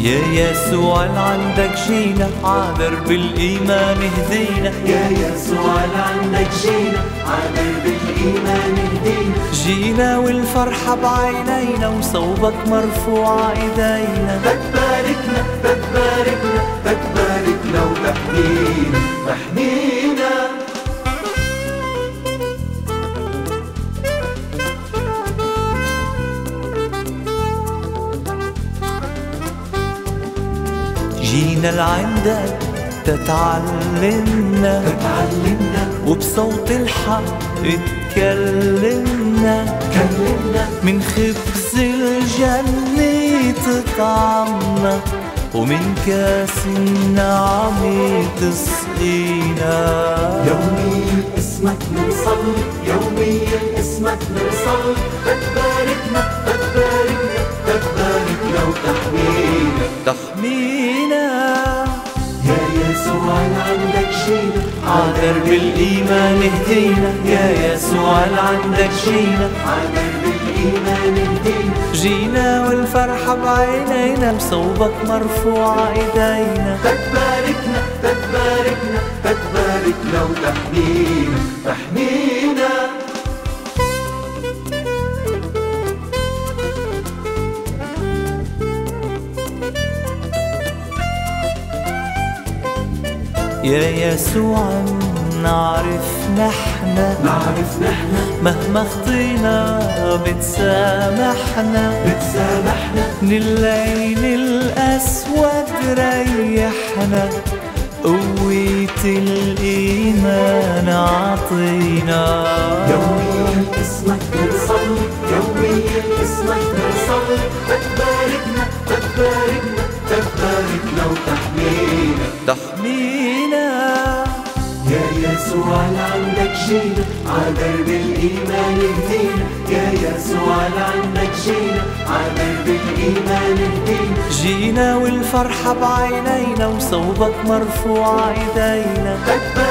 يا يسوع لعندك جينا عادرب الإيمان هدينا. يا يسوع لعندك جينا عادرب الإيمان هدينا. جينا والفرحة بعينينا وصوبك مرفوع ايدينا. تباركنا تباركنا تباركنا وتحمينا تحمينا. جينا لعندك تتعلمنا وبصوت الحق تكلمنا. من خبز الجنة تطعمنا ومن كاس النعم تسقينا. يوميا اسمك منصلي يوميا اسمك منصلي. تباركنا تباركنا تباركنا وتحمينا تحمينا. يا يسوع لعندك جينا عادرب الإيمان هدينا. يا يسوع لعندك جينا عادرب الإيمان هدينا. جينا والفرحة بعينينا وصوبك مرفوع ايدينا. تباركنا تباركنا تباركنا وتحمينا تحمينا. يا يسوع نعرف نحن مهما خطينا بتسامحنا. من الليل الأسود ريحنا قوة الإيمان عطينا. يوميا اسمك منصلي يوميا اسمك منصلي. تباركنا تباركنا تباركنا وتحمينا تحمينا. يا يسوع لعندك جينا عادرب الإيمان هدينا. يا يسوع لعندك جينا عادرب الإيمان هدينا. جينا والفرحة بعينينا وصوبك مرفوع ايدينا.